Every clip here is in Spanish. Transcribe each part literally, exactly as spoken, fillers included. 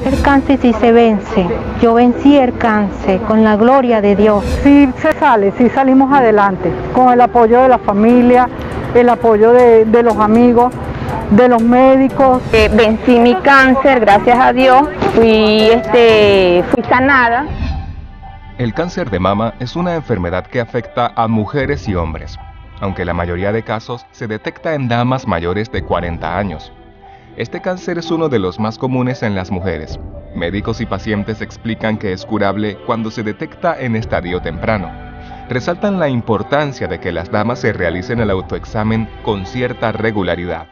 El cáncer sí se vence. Yo vencí el cáncer con la gloria de Dios. Sí se sale, sí salimos adelante, con el apoyo de la familia, el apoyo de, de los amigos, de los médicos. Eh, vencí mi cáncer, gracias a Dios, fui, este, fui sanada. El cáncer de mama es una enfermedad que afecta a mujeres y hombres, aunque la mayoría de casos se detecta en damas mayores de cuarenta años. Este cáncer es uno de los más comunes en las mujeres. Médicos y pacientes explican que es curable cuando se detecta en estadio temprano. Resaltan la importancia de que las damas se realicen el autoexamen con cierta regularidad.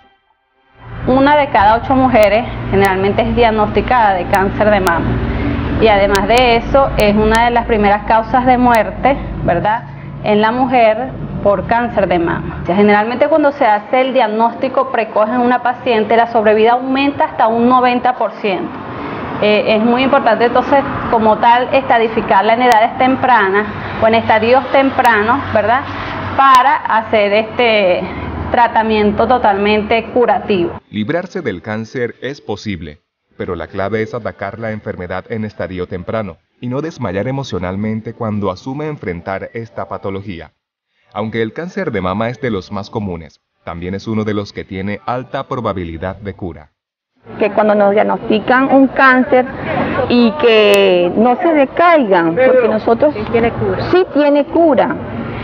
Una de cada ocho mujeres generalmente es diagnosticada de cáncer de mama. Y además de eso, es una de las primeras causas de muerte, ¿verdad?, en la mujer por cáncer de mama. Generalmente cuando se hace el diagnóstico precoz en una paciente, la sobrevida aumenta hasta un noventa por ciento. Eh, es muy importante entonces, como tal, estadificarla en edades tempranas o en estadios tempranos, ¿verdad?, para hacer este tratamiento totalmente curativo. Librarse del cáncer es posible, pero la clave es atacar la enfermedad en estadio temprano y no desmayar emocionalmente cuando asume enfrentar esta patología. Aunque el cáncer de mama es de los más comunes, también es uno de los que tiene alta probabilidad de cura. Que cuando nos diagnostican un cáncer y que no se decaigan, porque nosotros sí tiene cura. Sí tiene cura.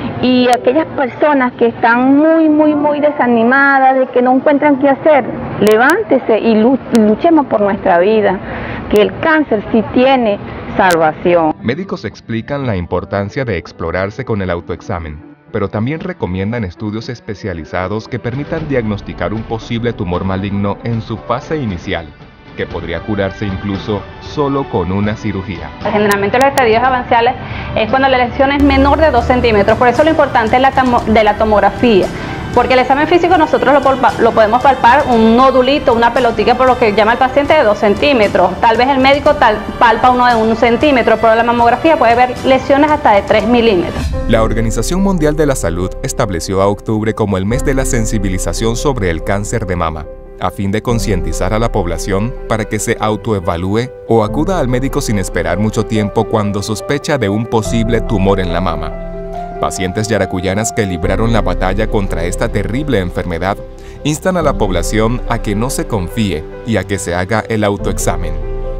Y aquellas personas que están muy, muy, muy desanimadas, de que no encuentran qué hacer, levántese y luchemos por nuestra vida, que el cáncer sí tiene salvación. Médicos explican la importancia de explorarse con el autoexamen, pero también recomiendan estudios especializados que permitan diagnosticar un posible tumor maligno en su fase inicial, que podría curarse incluso solo con una cirugía. Generalmente los estadios avanzados es cuando la lesión es menor de dos centímetros, por eso lo importante es la de la tomografía, porque el examen físico nosotros lo, lo podemos palpar un nodulito, una pelotita, por lo que llama el paciente, de dos centímetros, tal vez el médico tal, palpa uno de un centímetro, pero la mamografía puede ver lesiones hasta de tres milímetros. La Organización Mundial de la Salud estableció a octubre como el mes de la sensibilización sobre el cáncer de mama, a fin de concientizar a la población para que se autoevalúe o acuda al médico sin esperar mucho tiempo cuando sospecha de un posible tumor en la mama. Pacientes yaracuyanas que libraron la batalla contra esta terrible enfermedad instan a la población a que no se confíe y a que se haga el autoexamen.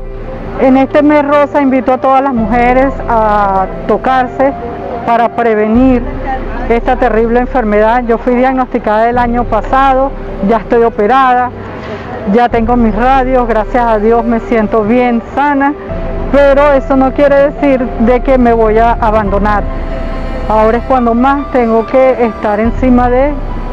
En este mes rosa invito a todas las mujeres a tocarse para prevenir esta terrible enfermedad. Yo fui diagnosticada el año pasado, ya estoy operada, ya tengo mis radios, gracias a Dios me siento bien, sana, pero eso no quiere decir de que me voy a abandonar. Ahora es cuando más tengo que estar encima de,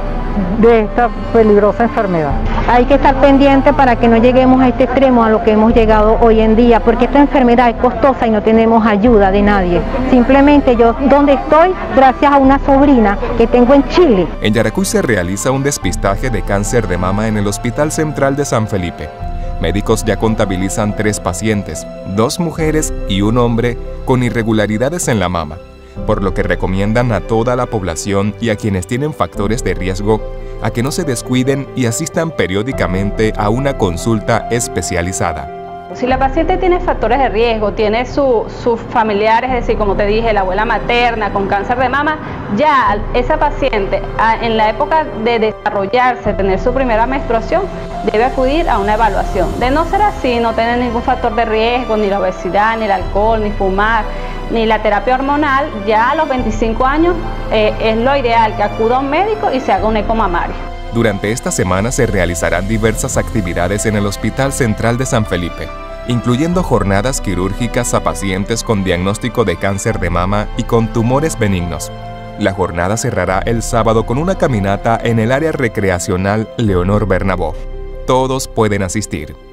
de esta peligrosa enfermedad. Hay que estar pendiente para que no lleguemos a este extremo a lo que hemos llegado hoy en día, porque esta enfermedad es costosa y no tenemos ayuda de nadie. Simplemente yo, donde estoy, gracias a una sobrina que tengo en Chile. En Yaracuy se realiza un despistaje de cáncer de mama en el Hospital Central de San Felipe. Médicos ya contabilizan tres pacientes, dos mujeres y un hombre con irregularidades en la mama, por lo que recomiendan a toda la población y a quienes tienen factores de riesgo a que no se descuiden y asistan periódicamente a una consulta especializada. Si la paciente tiene factores de riesgo, tiene su, sus familiares, es decir, como te dije, la abuela materna con cáncer de mama, ya esa paciente en la época de desarrollarse, tener su primera menstruación, debe acudir a una evaluación. De no ser así, no tener ningún factor de riesgo, ni la obesidad, ni el alcohol, ni fumar, ni la terapia hormonal, ya a los veinticinco años eh, es lo ideal que acuda a un médico y se haga un eco mamario. Durante esta semana se realizarán diversas actividades en el Hospital Central de San Felipe, incluyendo jornadas quirúrgicas a pacientes con diagnóstico de cáncer de mama y con tumores benignos. La jornada cerrará el sábado con una caminata en el área recreacional Leonor Bernabov. Todos pueden asistir.